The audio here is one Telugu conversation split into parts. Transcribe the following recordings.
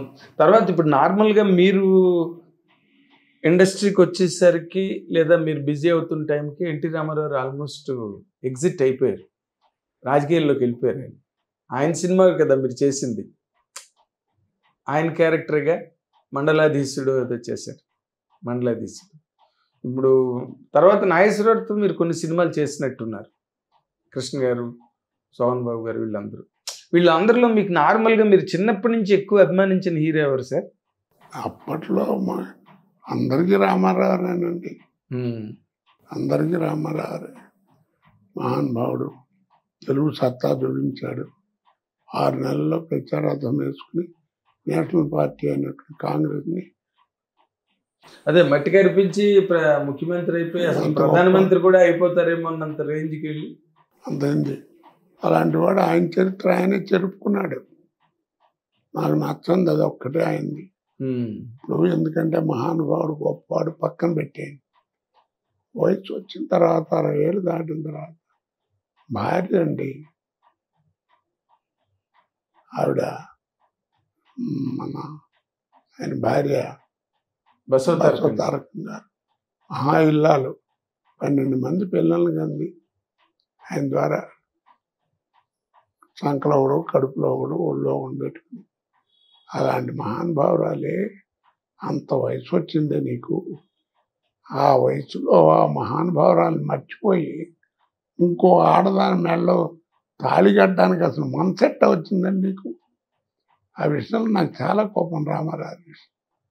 తర్వాత ఇప్పుడు నార్మల్‌గా మీరు ఇండస్ట్రీకొచ్చేసరికి లేదా మీరు బిజీ అవుతున్న టైంకి ఎన్టీ రామారావు గారు ఆల్మోస్ట్ ఎగ్జిట్ అయిపోయారు. రాజకీయాల్లోకెళ్ళిపోయారు ఆయన. ఆయన సినిమా కదా మీరు చేసింది. ఆయన క్యారెక్టర్‌గా మండలాధీశుడు ఏదో చేశారు. మండలాధీశుడు. ఇప్పుడు తర్వాత నాగేశ్వరరావుతో మీరు కొన్ని సినిమాలు చేసినట్టున్నారు. కృష్ణ గారు, సోహన్ బాబు గారు వీళ్ళందరూ. వీళ్ళందరిలో మీకు నార్మల్‌గా మీరు చిన్నప్పటి నుంచి ఎక్కువ అభిమానించిన హీరో ఎవరు సార్? అప్పట్లో అందరికీ రామారావునేనండి. అందరికీ రామారావురే. మహానుభావుడు. తెలుగు సత్తా చూపించాడు. 6 నెలల్లో ప్రచారార్థం వేసుకుని నేషనల్ పార్టీ అయినటువంటి కాంగ్రెస్ని అదే మట్టి కరిపించి ముఖ్యమంత్రి అయిపోయి అసలు ప్రధానమంత్రి కూడా అయిపోతారేమో అన్నంత రేంజ్కి వెళ్ళి అంతైంది. అలాంటి వాడు ఆయన చరిత్ర ఆయనే చెరుపుకున్నాడు. నాకు నచ్చంది అది ఒక్కటే అయింది. ఇప్పుడు ఎందుకంటే మహానుభావుడు గొప్పవాడు పక్కన పెట్టేయండి. వయసు వచ్చిన తర్వాత 60 ఏళ్ళు దాటిన తర్వాత భార్య అండి ఆవిడ మన ఆయన భార్య బసవతారకం గారు మహా ఇల్లాలు 12 మంది పిల్లల్ని కంది ఆయన ద్వారా సంకలో ఒకడు కడుపులో ఒకడు ఒళ్ళో ఉండబెట్టుకుని అలాంటి మహానుభావురాలే అంత వయసు వచ్చిందే నీకు. ఆ వయసులో ఆ మహానుభావురాలు మర్చిపోయి ఇంకో ఆడదాని మెడలో తాళి కట్టడానికి అసలు మనసెట్ట వచ్చిందండి నీకు. ఆ విషయంలో నాకు చాలా కోపం రామారావు విషయం.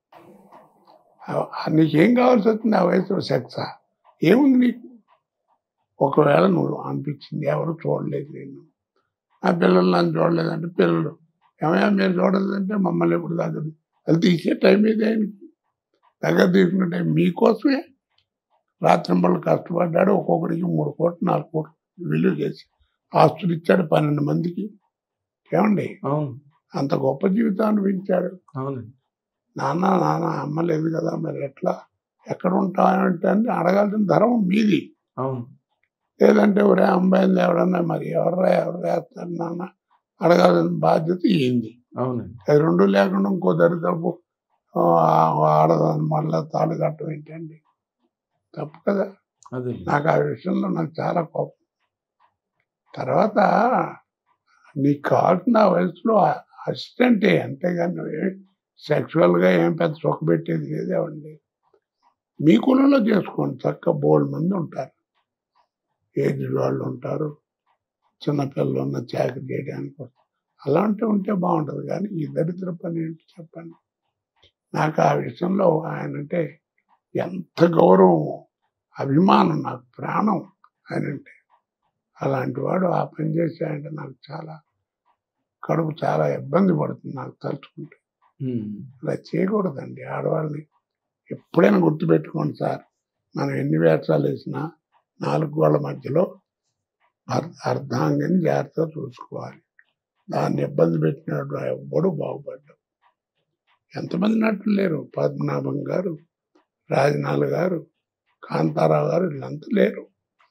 నీకేం కావాల్సి వచ్చింది ఆ వయసులో? సెక్సా ఏముంది నీకు? ఒకవేళ నువ్వు అనిపించింది ఎవరు చూడలేదు, నేను నా పిల్లలు నన్ను చూడలేదంటే పిల్లలు ఏమయ్యా మీరు చూడలేదంటే మమ్మల్ని ఎప్పుడు దగ్గర అది తీసే టైం ఏది ఆయనకి దగ్గర తీసుకున్న టైం మీకోసమే రాత్రింబళ్ళు కష్టపడ్డాడు. ఒక్కొక్కడికి 3 కోట్లు 4 కోట్లు విలువ చేసి ఆస్తులు ఇచ్చాడు 12 మందికి. ఏమండి అంత గొప్ప జీవితం అనిపించాడు. నాన్న నాన్న అమ్మ లేదు కదా మరి ఎట్లా ఎక్కడ ఉంటానంటే అని అడగాల్సిన ధర్మం మీది. లేదంటే ఒరే అమ్మాయిని ఎవడన్నా మరి ఎవరు వేస్తారు నాన్న అడగాల్సిన బాధ్యత ఏంది. అది 2 లేకుండా ఇంకో దరిద్రపు ఆడదాన్ని మళ్ళీ తాడు కట్టడం ఏంటండి, తప్పు కదా. నాకు ఆ విషయంలో నాకు చాలా కోపం. తర్వాత నీకు కావాల్సిన వయసులో అసిస్టెంటే, అంతేగాని సెక్చువల్గా ఏం పెద్ద సుఖపెట్టేది లేదేవండి. మీ కులంలో చేసుకోండి, చక్కగా బోల్డ్ మంది ఉంటారు, ఏజ్డ్ వాళ్ళు ఉంటారు, చిన్నపిల్లలు ఉన్న చాకరీ చేయడానికి అలాంటివి ఉంటే బాగుంటుంది. కానీ ఈ దరిద్ర పని ఏంటి చెప్పండి. నాకు ఆ విషయంలో ఆయన అంటే ఎంత గౌరవం, అభిమానం, నాకు ప్రాణం ఆయనంటే. అలాంటి వాడు ఆ పని చేశాడంటే నాకు చాలా కడుపు చాలా ఇబ్బంది పడుతుంది నాకు తలుచుకుంటే. అలా చేయకూడదండి ఆడవాళ్ళని. ఎప్పుడైనా గుర్తుపెట్టుకోండి సార్, మనం ఎన్ని వేషాలు వేసినా 4 గోళ్ల మధ్యలో అర్ధాంగిని జాగ్రత్తగా చూసుకోవాలి. దాన్ని ఇబ్బంది పెట్టినాడు ఎవ్వడూ బాగుపడ్డాడు. ఎంతమంది నటులు లేరు, పద్మనాభం గారు, రాజనాల్ గారు, కాంతారావు గారు, వీళ్ళంతా లేరు.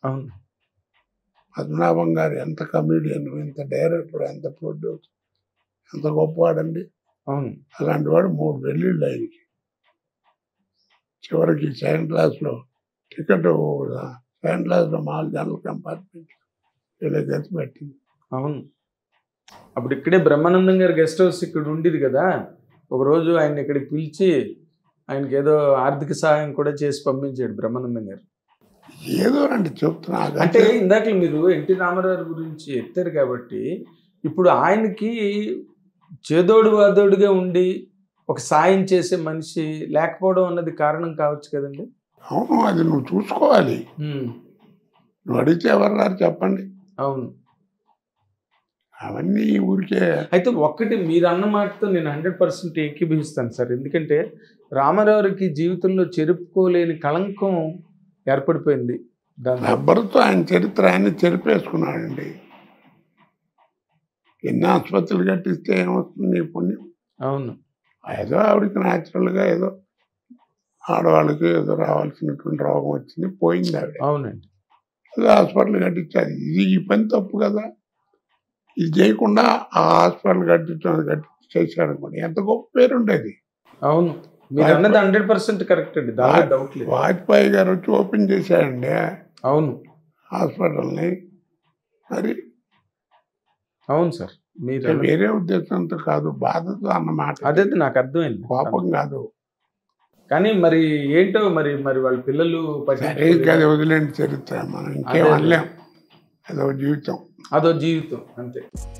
పద్మనాభం గారు ఎంత కమీడియన్, ఎంత డైరెక్టర్, ఎంత ప్రొడ్యూసర్, ఎంత గొప్పవాడండి. అలాంటి వాడు 3 పెళ్ళిళ్ళు ఆయనకి. చివరికి సెకండ్ క్లాస్లో టికెట్, సెకండ్ క్లాస్లో 4 జనరల్ కంపార్ట్మెంట్ వీళ్ళ గతి పెట్టింది. అప్పుడు ఇక్కడే బ్రహ్మానందం గారు గెస్ట్ హౌస్ ఇక్కడ ఉండేది కదా. ఒకరోజు ఆయన ఇక్కడికి పిలిచి ఆయనకి ఏదో ఆర్థిక సహాయం కూడా చేసి పంపించాడు బ్రహ్మానందం గారు. ఏదో అండి చెప్తున్నా. అంటే ఇందాక మీరు ఎన్టీ రామారావు గురించి ఎత్తారు కాబట్టి ఇప్పుడు ఆయనకి చేదోడు వాదోడుగా ఉండి ఒక సాయం చేసే మనిషి లేకపోవడం అన్నది కారణం కావచ్చు కదండి. అవును, అది నువ్వు చూసుకోవాలి. నువ్వు అడిగితే ఎవరు చెప్పండి. అవును, అవన్నీ ఊరికే. అయితే ఒక్కటి మీరు అన్న మాటతో నేను 100% ఏకీభవిస్తాను సార్. ఎందుకంటే రామారావుకి జీవితంలో చెరుపుకోలేని కళంకం ఏర్పడిపోయింది. రబ్బరుతో ఆయన చరిత్ర ఆయన చెరిపేసుకున్నాడండి. ఎన్ని ఆసుపత్రులు కట్టిస్తే ఏమొస్తుంది నీ పుణ్యం. అవును, ఏదో ఆవిడకి న్యాచురల్గా ఏదో ఆడవాళ్ళకి ఏదో రావాల్సినటువంటి రోగం వచ్చింది, పోయింది ఆవిడ. అవునండి, ఏదో హాస్పిటల్ కట్టించాలి. ఇది ఈ పని తప్పు కదా. ఇది చేయకుండా ఆ హాస్పిటల్ కట్టి చేశాడు అనుకోండి, ఎంత గొప్ప పేరు ఉండేది. అవును, మీరు అన్నది 100% కరెక్ట్ అండి, దానిలో డౌట్ లేదు. వాజ్పేయి గారు వచ్చి ఓపెన్ చేశాడండి అవును హాస్పిటల్ని. మరి అవును సార్, మీరు వేరే ఉద్దేశంతో కాదు, బాధతో అన్నమాట. అదే నాకు అర్థమైంది, కోపం కాదు. కానీ మరి ఏంటో మరి మరి వాళ్ళ పిల్లలు సరే కదా, వదిలేండి చరిత్ర, మనం ఇంకేం అనలేం. అదో జీవితం. అదో జీవితం అంతే.